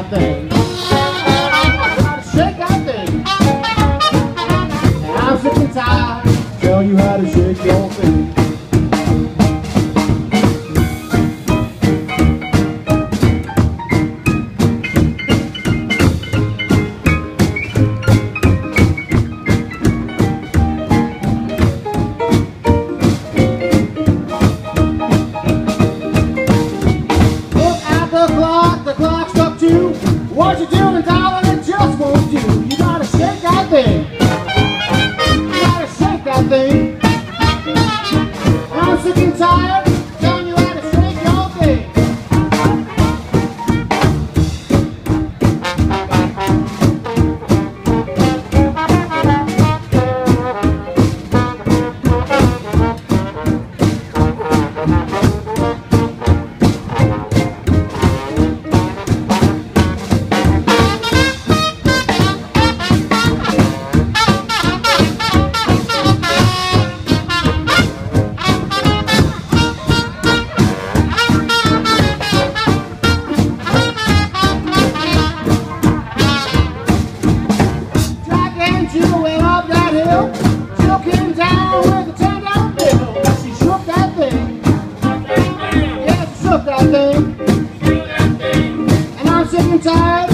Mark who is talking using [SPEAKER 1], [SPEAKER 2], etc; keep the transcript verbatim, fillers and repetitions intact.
[SPEAKER 1] that thing. Gotta shake that thing. And I'm sick and tired, tell you how to shake your thing. The clock struck two. What you doing, darling? It just won't do. You gotta shake that thing. You gotta shake that thing. I'm sick and tired, telling you how to shake your thing. She went up that hill, still came down with a ten dollar bill. But she shook that thing. Yeah, she shook that thing. And I'm sick and tired.